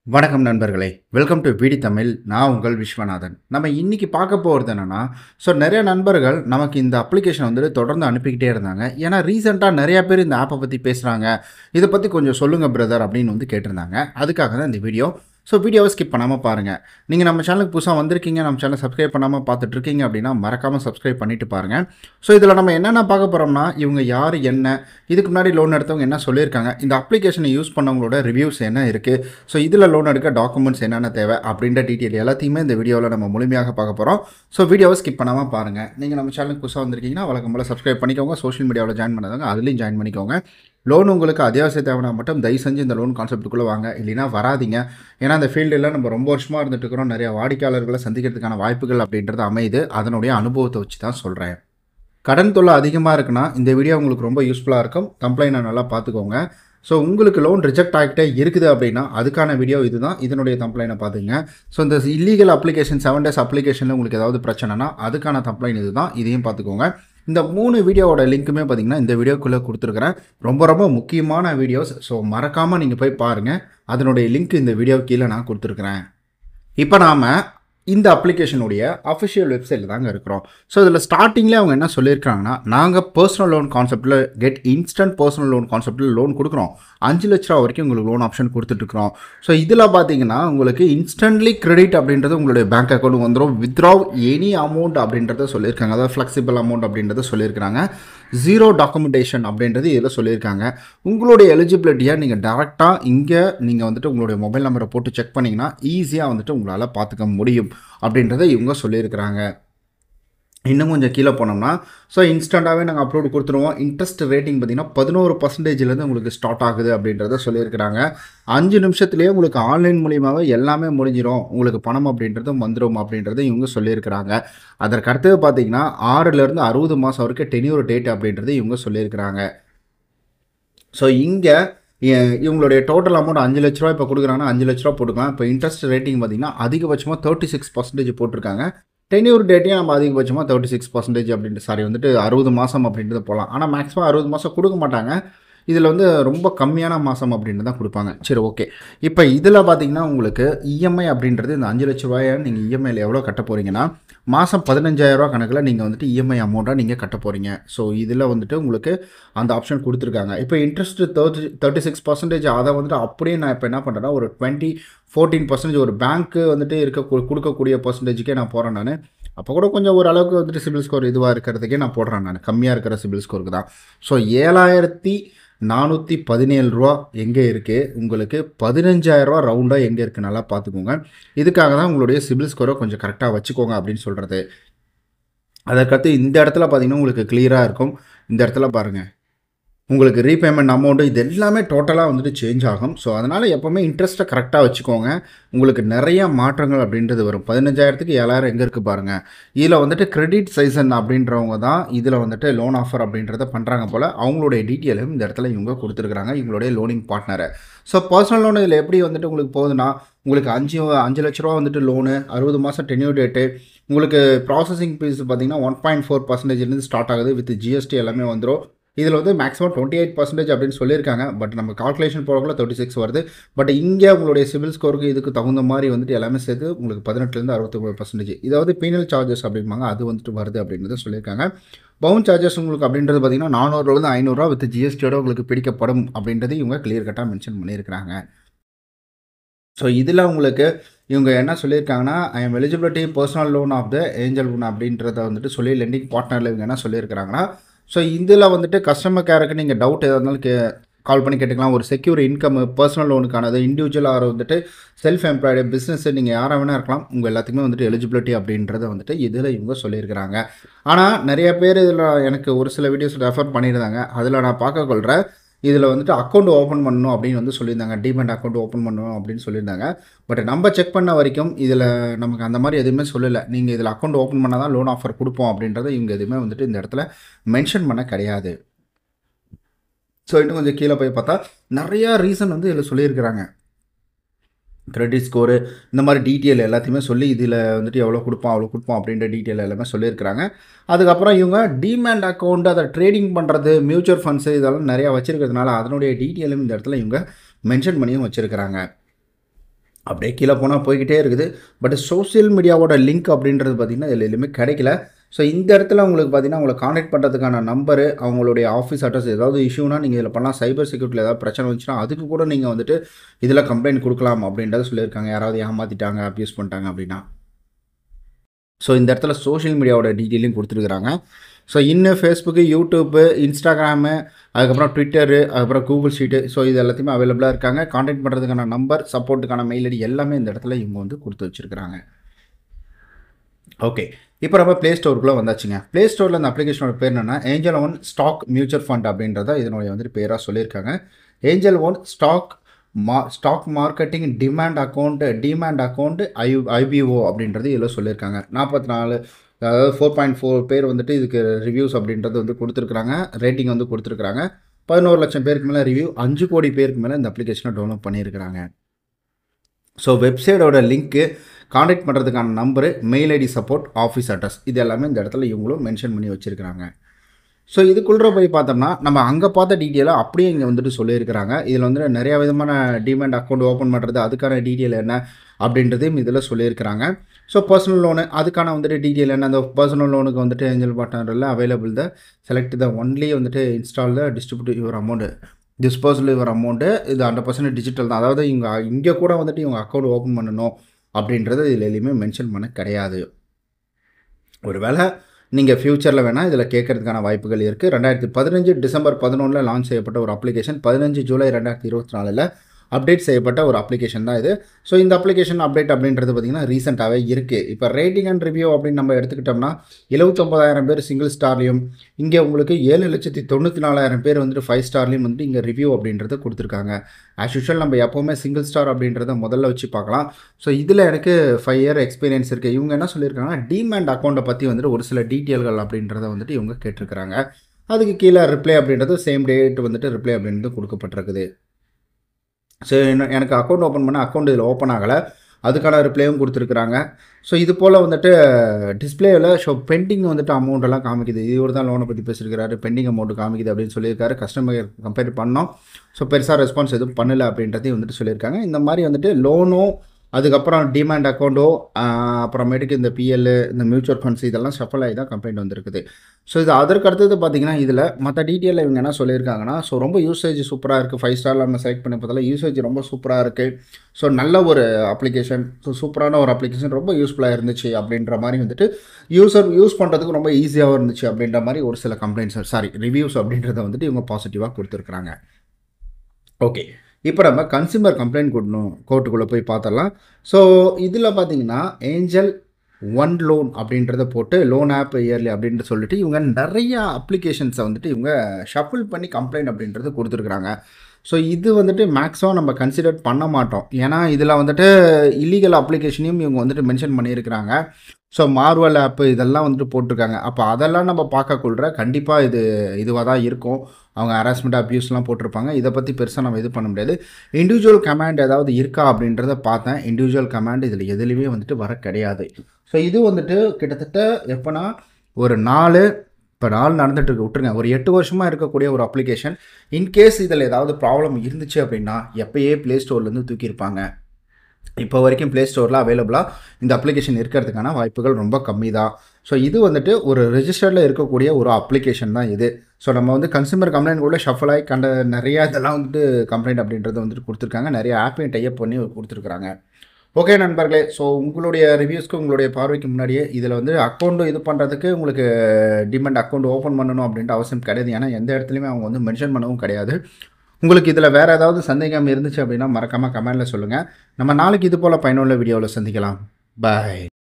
வணக்கம் நண்பர்களே, welcome to VDTamil. நான் உங்கள் விஸ்வநாதன். நம்ம இன்னைக்கு பார்க்க போகிறது என்னன்னா, நிறைய நண்பர்கள் நமக்கு இந்த அப்ளிகேஷன் வந்துட்டு தொடர்ந்து அனுப்பிக்கிட்டே இருந்தாங்க. ஏன்னா ரீசெண்டாக நிறைய பேர் இந்த ஆப்பை பற்றி பேசுகிறாங்க, இதை பற்றி கொஞ்சம் சொல்லுங்க பிரதர் அப்படின்னு வந்து கேட்டிருந்தாங்க. அதுக்காக தான் இந்த வீடியோ. வீடியோவை ஸ்கிப் பண்ணாமல் பாருங்கள். நீங்கள் நம்ம சேனலுக்கு புதுசாக வந்திருக்கீங்க, நம்ம சேனலை சப்ஸ்கிரைப் பண்ணாமல் பார்த்துட்ருக்கீங்க அப்படின்னா மறக்காமல் சப்ஸ்கிரைப் பண்ணிட்டு பாருங்கள். இதில் நம்ம என்னென்ன பார்க்க போகிறோம்னா, இவங்க யார், என்ன, இதுக்கு முன்னாடி லோன் எடுத்தவங்க என்ன சொல்லியிருக்காங்க, இந்த அப்ளிகேஷனை யூஸ் பண்ணவங்களோட ரிவ்யூஸ் என்ன இருக்குது, இதில் லோன் எடுக்க டாக்குமெண்ட்ஸ் என்னென்ன தேவை அப்படின்ற டீட்டெயில் எல்லாத்தையுமே இந்த வீடியோவில் நம்ம முழுமையாக பார்க்க போகிறோம். வீடியோவை ஸ்கிப் பண்ணாமல் பாருங்கள். நீங்கள் நம்ம சேனலுக்கு புதுசாக வந்திருக்கீங்கன்னா வழக்கம் போல் சப்ஸ்கிரைப் பண்ணிக்கோங்க. சோஷியல் மீடியாவில் ஜாயின் பண்ணாதவங்க அதுலேயும் ஜாயின் பண்ணிக்கோங்க. லோன் உங்களுக்கு அத்தியாவசிய தேவைனா மட்டும் தயவு செஞ்சு இந்த லோன் கான்செப்ட்டுக்குள்ளே வாங்க, இல்லைனா வராதிங்க. ஏன்னா அந்த ஃபீல்டில் நம்ம ரொம்ப வருஷமாக இருந்துட்டு இருக்கிறோம். நிறைய வாடிக்கையாளர்களை சந்திக்கிறதுக்கான வாய்ப்புகள் அப்படின்றது அமையுது. அதனுடைய அனுபவத்தை வச்சு தான் சொல்கிறேன். கடன் தொல்லை அதிகமாக இருக்குன்னா இந்த வீடியோ உங்களுக்கு ரொம்ப யூஸ்ஃபுல்லாக இருக்கும். கம்ப்ளைண்ட்டை நல்லா பார்த்துக்கோங்க. உங்களுக்கு லோன் ரிஜெக்ட் ஆகிட்டே இருக்குது அப்படின்னா அதுக்கான வீடியோ இதுதான். இதனுடைய கம்ப்ளைண்ட்டை பார்த்துங்க. இந்த இல்லீகல் அப்ளிகேஷன் 7 days அப்ளிகேஷனில் உங்களுக்கு ஏதாவது பிரச்சனைனா அதுக்கான கம்ப்ளைண்ட் இதுதான். இதையும் பார்த்துக்கோங்க. இந்த 3 வீடியோவோட லிங்க்குமே பார்த்தீங்கன்னா இந்த வீடியோக்குள்ளே கொடுத்துருக்குறேன். ரொம்ப ரொம்ப முக்கியமான வீடியோஸ். மறக்காமல் நீங்கள் போய் பாருங்கள். அதனுடைய லிங்க் இந்த வீடியோ கீழே நான் கொடுத்துருக்குறேன். இப்போ நாம் இந்த அப்ளிகேஷனுடைய அஃபிஷியல் வெப்சைட்டில் தாங்க இருக்கிறோம். இதில் ஸ்டார்டிங்கில் அவங்க என்ன சொல்லியிருக்காங்கன்னா, நாங்கள் பர்சனல் லோன் கான்செப்ட்டில் இன்ஸ்டன்ட் பர்சனல் லோன் கான்செப்ட்டில் லோன் கொடுக்குறோம். 5 லட்ச ரூபா வரைக்கும் உங்களுக்கு லோன் ஆப்ஷன் கொடுத்துட்ருக்குறோம். இதில் பார்த்தீங்கன்னா உங்களுக்கு இன்ஸ்டன்ட்லி கிரெடிட் அப்படின்றது உங்களுடைய பேங்க் அக்கௌண்ட் வந்துடும். வித்ட்ரா எனி அமௌண்ட் அப்படின்றத சொல்லியிருக்காங்க. அதாவது ஃப்ளெக்சிபிள் அமௌண்ட் அப்படின்றத சொல்லியிருக்காங்க. 0 டாக்குமெண்டேஷன் அப்படின்றது இதில் சொல்லியிருக்காங்க. உங்களுடைய எலிஜிபிலிட்டியை நீங்கள் டேரெக்டாக இங்கே நீங்கள் வந்துட்டு உங்களுடைய மொபைல் நம்பரை போட்டு செக் பண்ணிங்கன்னா ஈஸியாக வந்துட்டு உங்களால் பார்த்துக்க முடியும் அப்படின்றத இவங்க சொல்லியிருக்கிறாங்க. இன்னும் கொஞ்சம் கீழே போனோம்னா இன்ஸ்டண்ட்டாகவே நாங்கள் அப்லோடு கொடுத்துருவோம். இன்ட்ரெஸ்ட் ரேட்டிங் பார்த்திங்கன்னா 11% உங்களுக்கு ஸ்டார்ட் ஆகுது அப்படின்றத சொல்லியிருக்கிறாங்க. 5 நிமிஷத்துலேயே உங்களுக்கு ஆன்லைன் மூலியமாகவே எல்லாமே முடிஞ்சிடும், உங்களுக்கு பணம் அப்படின்றதும் வந்துடும் அப்படின்றத இவங்க சொல்லியிருக்கிறாங்க. அதற்கடுத்தது பார்த்திங்கன்னா 6லேருந்து 60 மாதம் வரைக்கும் டென்யூர் டேட் அப்படின்றது இவங்க சொல்லியிருக்கிறாங்க. இங்கே இவங்களுடைய டோட்டல் அமௌண்ட் 5 லட்ச ரூபா இப்போ கொடுக்குறாங்கன்னா 5 லட்ச ரூபா போட்டுக்கலாம். இப்போ இன்ட்ரெஸ்ட் ரேட்டிங் பார்த்திங்கன்னா அதிகபட்சமாக 36% போட்டிருக்காங்க. டென்யூர் டேட்டையும் நம்ம அதிகபட்சமாக 36% அப்படின்ட்டு வந்துட்டு 60 மாதம் அப்படின்றது போகலாம். ஆனால் மேக்ஸிமம் 60 மாதம் கொடுக்க மாட்டாங்க. இதில் வந்து ரொம்ப கம்மியான மாதம் அப்படின்னு தான் கொடுப்பாங்க. சரி, ஓகே. இப்போ இதில் பார்த்தீங்கன்னா உங்களுக்கு இஎம்ஐ அப்படின்றது இந்த 5 லட்ச ரூபாயை நீங்கள் இஎம்ஐயில் எவ்வளோ கட்ட போகிறீங்கன்னா மாதம் 15,000 ரூபா கணக்கில் நீங்கள் வந்துட்டு இஎம்ஐ அமௌண்ட்டாக நீங்கள் கட்ட போகிறீங்க. இதில் வந்துட்டு உங்களுக்கு அந்த ஆப்ஷன் கொடுத்துருக்காங்க. இப்போ இன்ட்ரெஸ்ட் 36% அதை வந்துட்டு அப்படியே நான் இப்போ என்ன பண்ணுறேன்னா ஒரு 14% ஒரு பேங்க்கு வந்துட்டு கொடுக்கக்கூடிய பர்சன்டேஜுக்கே நான் போகிறேன். நான் அப்போ கூட கொஞ்சம் ஓரளவுக்கு வந்துட்டு சிபில் ஸ்கோர் இதுவாக இருக்கிறதுக்கே நான் போடுறேன். நான் கம்மியாக இருக்கிற சிபில் ஸ்கோருக்கு தான். 7,417 ரூபா எங்கே இருக்குது, உங்களுக்கு 15,000 ரூபா ரவுண்டாக எங்கே இருக்குது நல்லா பார்த்துக்கோங்க. இதுக்காக தான் உங்களுடைய சிபில் ஸ்கோரை கொஞ்சம் கரெக்டாக வச்சுக்கோங்க அப்படின்னு சொல்கிறது. அதற்கடுத்து இந்த இடத்துல பார்த்தீங்கன்னா உங்களுக்கு கிளியராக இருக்கும். இந்த இடத்துல பாருங்கள், உங்களுக்கு ரீபேமெண்ட் அமௌண்ட்டு இது எல்லாமே டோட்டலாக வந்துட்டு சேஞ்ச் ஆகும். அதனால் எப்போவுமே இன்ட்ரெஸ்ட்டை கரெக்டாக வச்சுக்கோங்க. உங்களுக்கு நிறையா மாற்றங்கள் அப்படின்றது வரும். 15,000க்கு 7,000 எங்கே இருக்குது பாருங்கள். இதில் வந்துட்டு கிரெடிட் சைசன் அப்படின்றவங்க தான் இதில் வந்துட்டு லோன் ஆஃபர் அப்படின்றத பண்ணுறாங்க போல். அவங்களுடைய டீட்டெயிலும் இந்த இடத்துல இவங்க கொடுத்துருக்குறாங்க, இவங்களுடைய லோனிங் பார்ட்னரை. பர்சனல் லோன் இதில் எப்படி வந்துட்டு உங்களுக்கு போகுதுன்னா, உங்களுக்கு 5 லட்ச ரூபா வந்துட்டு லோனு, 60 மாதம் டென்யூர் டேட்டு, உங்களுக்கு ப்ராசஸிங் ஃபீஸ் பார்த்தீங்கன்னா 1.4% ஸ்டார்ட் ஆகுது. வித் ஜிஎஸ்டி எல்லாமே வந்துடும். இதில் வந்து மேக்ஸிமம் 28% அப்படின்னு சொல்லியிருக்காங்க. பட் நம்ம கால்குலேஷன் போடக்குள்ள 36 வருது. பட் இங்கே உங்களுடைய சிபில் ஸ்கோருக்கு இதுக்கு தகுந்த மாதிரி வந்துட்டு எல்லாமே சேர்த்து உங்களுக்கு 18லேருந்து 69%. இதாவது பீனல் சார்ஜஸ் அப்படிம்பாங்க, அது வந்துட்டு வருது அப்படின்றத சொல்லியிருக்காங்க. பவுன் சார்ஜஸ் உங்களுக்கு அப்படின்றது பார்த்தீங்கன்னா 400லேருந்து 500 ரூபா வித் ஜிஎஸ்டியோட உங்களுக்கு பிடிக்கப்படும் அப்படின்றது இவங்க கிளியர் கட்டாக மென்ஷன் பண்ணியிருக்கிறாங்க. இதில் உங்களுக்கு இவங்க என்ன சொல்லியிருக்காங்கன்னா, I am eligibility personal loan of the AngleOne அப்படின்றத வந்துட்டு சொல்லி லெண்டிங் பார்ட்னரில் இவங்க என்ன சொல்லியிருக்கிறாங்கன்னா, இதில் வந்துட்டு கஸ்டமர் கேருக்கு நீங்கள் டவுட் எதாக இருந்தாலும் கால் பண்ணி கேட்டுக்கலாம். ஒரு செக்யூர் இன்கம் பர்சனல் லோனுக்கானது இண்டிவிஜுவலாக வந்துட்டு செல்ஃப் எம்ப்ளாய்டு பிஸ்னஸ் நீங்கள் யாராக வேணா இருக்கலாம், உங்கள் எல்லாத்துக்குமே வந்துட்டு எலிஜிபிலிட்டி அப்படின்றத வந்துட்டு இதில் இவங்க சொல்லியிருக்கிறாங்க. ஆனால் நிறைய பேர் இதில் எனக்கு ஒரு சில வீடியோஸ் ரெஃபர் பண்ணியிருந்தாங்க. அதில் நான் பார்க்கொள்கிறேன், இதில் வந்துட்டு அக்கௌண்ட் ஓப்பன் பண்ணணும் அப்படின்னு வந்து சொல்லியிருந்தாங்க. டிமெண்ட் அக்கௌண்ட் ஓப்பன் பண்ணணும் அப்படின்னு சொல்லியிருந்தாங்க. பட் நம்ம செக் பண்ண வரைக்கும் இதில் நமக்கு அந்த மாதிரி எதுவுமே சொல்லலை. நீங்கள் இதில் அக்கௌண்ட் ஓப்பன் பண்ணால் தான் லோன் ஆஃபர் கொடுப்போம் அப்படின்றத இவங்க எதுவுமே வந்துட்டு இந்த இடத்துல மென்ஷன் பண்ண கிடையாது. இன்னும் கொஞ்சம் கீழே போய் பார்த்தா நிறையா ரீசன் வந்து இதில் சொல்லியிருக்கிறாங்க. கிரெடிட் ஸ்கோரு இந்த மாதிரி டீட்டெயில் எல்லாத்தையுமே சொல்லி இதில் வந்துட்டு எவ்வளோ கொடுப்போம் அப்படின்ற டீட்டெயில் எல்லாமே சொல்லியிருக்கிறாங்க. அதுக்கப்புறம் இவங்க டிமேண்ட் அக்கௌண்ட், அதை ட்ரேடிங் பண்ணுறது, மியூச்சுவல் ஃபண்ட்ஸு இதெல்லாம் நிறையா வச்சுருக்கிறதுனால அதனுடைய டீட்டெயிலும் இந்த இடத்துல இவங்க மென்ஷன் பண்ணியும் வச்சுருக்கிறாங்க. அப்படியே கீழே போனால் போய்கிட்டே இருக்குது. பட் சோஷியல் மீடியாவோட லிங்க் அப்படின்றது பார்த்திங்கன்னா இதில் எதுவுமே கிடைக்கல. ஸோ இந்த இடத்துல உங்களுக்கு பார்த்தீங்கன்னா உங்களை கான்டாக்ட் பண்ணுறதுக்கான நம்பரு, அவங்களுடைய ஆஃபீஸ் அட்ரஸ், ஏதாவது இஷ்யூனா நீங்கள் இதில் பண்ணலாம். சைபர் செக்யூரிட்டியில் ஏதாவது பிரச்சனை வந்துச்சுன்னா அதுக்கு கூட நீங்கள் வந்துட்டு இதில் கம்ப்ளைண்ட் கொடுக்கலாம் அப்படின்றத சொல்லியிருக்காங்க. யாராவது ஏமாற்றிட்டாங்க, அப்யூஸ் பண்ணிட்டாங்க அப்படின்னா. ஸோ இந்த இடத்துல சோஷியல் மீடியாவோட டீட்டெயிலையும் கொடுத்துருக்குறாங்க. ஸோ இன்னும் ஃபேஸ்புக்கு, யூடியூப்பு, இன்ஸ்டாகிராமு, அதுக்கப்புறம் ட்விட்டரு, அதுக்கப்புறம் கூகுள் ஷீட்டு, ஸோ இது எல்லாத்தையுமே அவைலபிளாக இருக்காங்க. கான்டாக்ட் பண்ணுறதுக்கான நம்பர், சப்போர்ட்டுக்கான மெயில் ஐடி எல்லாமே இந்த இடத்துல இவங்க வந்து கொடுத்து வச்சுருக்கிறாங்க. ஓகே, இப்போ நம்ம ப்ளே ஸ்டோருக்குள்ளே வந்தாச்சுங்க. ப்ளே ஸ்டோரில் அந்த அப்ளிகேஷனோட பேர் என்னென்னா AngleOne ஸ்டாக் மியூச்சுவல் ஃபண்ட் அப்படின்றத இதனுடைய வந்துட்டு பேராக சொல்லியிருக்காங்க. AngleOne stock marketing demat account IBO அப்படின்றது இதில் சொல்லியிருக்காங்க. 44, அதாவது 4.4 பேர் வந்துட்டு இதுக்கு ரிவ்யூஸ் அப்படின்றது வந்து கொடுத்துருக்குறாங்க. ரேட்டிங் வந்து கொடுத்துருக்குறாங்க. 11 லட்சம் பேருக்கு மேலே ரிவ்யூ, 5 கோடி பேருக்கு மேலே இந்த அப்ளிகேஷனை டவுன்லோட் பண்ணியிருக்கிறாங்க. ஸோ வெப்சைட்டோட லிங்க்கு, கான்டாக்ட் பண்ணுறதுக்கான number, mail ID, support, office address, இது எல்லாமே இந்த இடத்துல இவங்களும் மென்ஷன் பண்ணி வச்சுருக்கிறாங்க. ஸோ இதுக்குள்ளே போய் பார்த்தோம்னா நம்ம அங்கே பார்த்த டீட்டெயிலாக அப்படியே இங்கே வந்துட்டு சொல்லியிருக்கிறாங்க. இதில் வந்துட்டு நிறையா விதமான டிமேண்ட் அக்கௌண்ட் ஓப்பன் பண்ணுறது, அதுக்கான டீட்டெயில் என்ன அப்படின்றதையும் இதில் சொல்லியிருக்கிறாங்க. ஸோ பர்சனல் லோனு, அதுக்கான வந்துட்டு டீட்டெயில் என்ன, அந்த பர்சனல் லோனுக்கு வந்துட்டு ஏஞ்சல் பார்ட்னரில் அவைலபிள் செலக்ட் ஒன்லி வந்துட்டு install distribute your amount, disposal your amount, இது 100% டிஜிட்டல் தான். அதாவது இங்கே கூட வந்துட்டு இவங்க அக்கௌண்ட் ஓப்பன் பண்ணணும் அப்படின்றது இதில் எதுலையுமே மென்ஷன் பண்ண கிடையாது. ஒருவேளை நீங்கள் ஃப்யூச்சரில் வேணால் இதில் கேட்கறதுக்கான வாய்ப்புகள் இருக்குது. 2015 டிசம்பர் 11 லான்ச் செய்யப்பட்ட ஒரு அப்ளிகேஷன், 15 ஜூலை 2024 அப்டேட் செய்யப்பட்ட ஒரு அப்ளிகேஷன் தான் இது. ஸோ இந்த அப்ளிகேஷன் அப்டேட் அப்படின்றது பார்த்திங்கன்னா ரீசெண்டாகவே இருக்குது. இப்போ ரேட்டிங் அண்ட் ரிவ்யூ அப்படின்னு நம்ம எடுத்துக்கிட்டோம்னா 79,000 பேர் சிங்கிள் ஸ்டார்லையும், இங்கே உங்களுக்கு 7,94,000 பேர் வந்துட்டு 5 ஸ்டார்லையும் வந்துட்டு இங்கே ரிவ்யூ அப்படின்றத கொடுத்துருக்காங்க. ஆஸ் யூஷுவல் நம்ம எப்போவுமே சிங்கிள் ஸ்டார் அப்படின்றத முதல்ல வச்சு பார்க்கலாம். ஸோ இதில் எனக்கு 5 இயர் எக்ஸ்பீரியன்ஸ் இருக்குது. இவங்க என்ன சொல்லியிருக்காங்கன்னா டிமேண்ட் அக்கௌண்ட்டை பற்றி வந்துட்டு ஒரு சில டீட்டெயில்கள் அப்படின்றத வந்துட்டு இவங்க கேட்டிருக்கிறாங்க. அதுக்கு கீழே ரிப்ளை அப்படின்றது சேம் டேட் வந்துட்டு ரிப்ளை அப்படின்றது கொடுக்கப்பட்டிருக்குது. ஸோ எனக்கு அக்கௌண்ட் ஓப்பன் பண்ண அக்கௌண்ட் இதில் ஓப்பன் ஆகலை, அதுக்கான ரிப்ளையும் கொடுத்துருக்குறாங்க. ஸோ இது போல் வந்துட்டு டிஸ்பிளேவில் பெண்டிங் வந்துட்டு அமௌண்ட் எல்லாம் காமிக்குது. இவர் தான் லோனை பற்றி பேசியிருக்கிறாரு, பெண்டிங் அமௌண்ட் காமிக்குது அப்படின்னு சொல்லியிருக்காரு. கஸ்டமர் கம்பேர் பண்ணோம், ஸோ பெருசாக ரெஸ்பான்ஸ் எதுவும் பண்ணலை அப்படின்றதையும் வந்துட்டு சொல்லியிருக்காங்க. இந்த மாதிரி வந்துட்டு லோனும், அதுக்கப்புறம் டிமேண்ட் அக்கௌண்ட்டோ, அப்புறமேட்டுக்கு இந்த PL, இந்த மியூச்சுவல் ஃபண்ட்ஸ், இதெல்லாம் ஷஃபல் ஆகி தான் கம்ப்ளைண்ட் வந்திருக்குது. ஸோ இது அதற்கு அடுத்தது பார்த்திங்கன்னா இதில் மற்ற டீட்டெயிலில் இவங்க என்ன சொல்லியிருக்காங்கன்னா, ஸோ ரொம்ப யூசேஜ் சூப்பராக இருக்குது. 5 ஸ்டாரில் நம்ம செலக்ட் பண்ணி பார்த்தாலும் யூசேஜ் ரொம்ப சூப்பராக இருக்குது. ஸோ நல்ல ஒரு அப்ளிகேஷன், ஸோ சூப்பரான ஒரு அப்ளிகேஷன், ரொம்ப யூஸ்ஃபுல்லாக இருந்துச்சு அப்படின்ற மாதிரி வந்துட்டு யூஸ் பண்ணுறதுக்கு ரொம்ப ஈஸியாகவும் இருந்துச்சு அப்படின்ற மாதிரி ஒரு சில ரிவ்யூஸ் அப்படின்றத வந்துட்டு இவங்க பாசிட்டிவாக கொடுத்துருக்குறாங்க. ஓகே, இப்போ நம்ம கன்சியூமர் கம்ப்ளைண்ட் கோர்ட்டுக்குள்ளே போய் பார்த்தரலாம். ஸோ இதில் பார்த்தீங்கன்னா AngleOne லோன் அப்படின்றத போட்டு லோன் ஆப் இயர்லி அப்படின்ட்டு சொல்லிட்டு இவங்க நிறையா அப்ளிகேஷன்ஸை வந்துட்டு இவங்க ஷஃபிள் பண்ணி கம்ப்ளைண்ட் அப்படின்றது கொடுத்துருக்குறாங்க. ஸோ இது வந்துட்டு மேக்ஸிமம் நம்ம கன்சிடர் பண்ண மாட்டோம். ஏன்னா இதில் வந்துட்டு இல்லீகல் அப்ளிகேஷனையும் இவங்க வந்துட்டு மென்ஷன் பண்ணியிருக்கிறாங்க. ஸோ மார்வல் ஆப்பு இதெல்லாம் வந்துட்டு போட்டிருக்காங்க. அப்போ அதெல்லாம் நம்ம பார்க்கக்குள்ள கண்டிப்பாக இதுவாக தான் இருக்கும். அவங்க ஹராஸ்மெண்ட், அப்யூஸ்லாம் போட்டிருப்பாங்க. இதை பற்றி பெருசாக நம்ம இது பண்ண முடியாது. இண்டிவிஜுவல் கமாண்ட் ஏதாவது இருக்கா அப்படின்றத பார்த்தேன். இண்டிவிஜுவல் கமாண்ட் இதில் எதுலேயுமே வந்துட்டு வர கிடையாது. ஸோ இது வந்துட்டு கிட்டத்தட்ட எப்போனா ஒரு 4 நடந்துட்டு இருக்கு விட்டுருங்க, ஒரு 8 வருஷமாக இருக்கக்கூடிய ஒரு அப்ளிகேஷன். இன்கேஸ் இதில் ஏதாவது ப்ராப்ளம் இருந்துச்சு அப்படின்னா எப்பயே ப்ளே ஸ்டோர்லேருந்து தூக்கியிருப்பாங்க. இப்போ வரைக்கும் ப்ளே ஸ்டோரில் அவைலபிளாக இந்த அப்ளிகேஷன் இருக்கிறதுக்கான வாய்ப்புகள் ரொம்ப கம்மி தான். ஸோ இது வந்துட்டு ஒரு ரெஜிஸ்டர்டில் இருக்கக்கூடிய ஒரு அப்ளிகேஷன் தான் இது. ஸோ நம்ம வந்து கன்சூமர் கம்ப்ளைண்ட் கூட ஷஃபல் ஆகி நிறையா இதெல்லாம் வந்துட்டு கம்ப்ளைண்ட் அப்படின்றது வந்துட்டு கொடுத்துருக்காங்க. நிறைய ஆப்பையும் டைப் பண்ணி கொடுத்துருக்குறாங்க. ஓகே நண்பர்களே, ஸோ உங்களுடைய ரிவ்யூஸ்க்கு, உங்களுடைய பார்வைக்கு முன்னாடியே இதில் வந்து அக்கௌண்ட்டு இது பண்ணுறதுக்கு உங்களுக்கு டிமெண்ட் அக்கௌண்ட் ஓப்பன் பண்ணணும் அப்படின்ட்டு அவசியம் கிடையாது. ஏன்னா எந்த இடத்துலையுமே அவங்க வந்து மென்ஷன் பண்ணவும் கிடையாது. உங்களுக்கு இதில் வேறு ஏதாவது சந்தேகம் இருந்துச்சு அப்படின்னா மறக்காமல் கமெண்டில் சொல்லுங்கள். நம்ம நாளைக்கு இது போல் பயனுள்ள வீடியோவில் சந்திக்கலாம். பாய்.